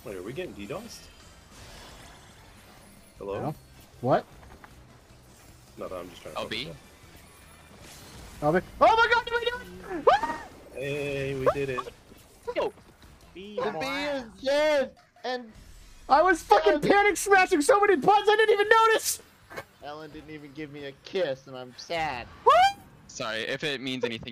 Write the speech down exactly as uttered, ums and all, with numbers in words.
Wait, are we getting DDoSed? Hello? No. What? No, no, I'm just trying to... L B? Oh my, oh my god, did we do it? Hey, we did it. Oh. The The bee bee is is dead, and I was fucking panic smashing so many buttons I didn't even notice! Ellen didn't even give me a kiss, and I'm sad. Sorry, if it means anything.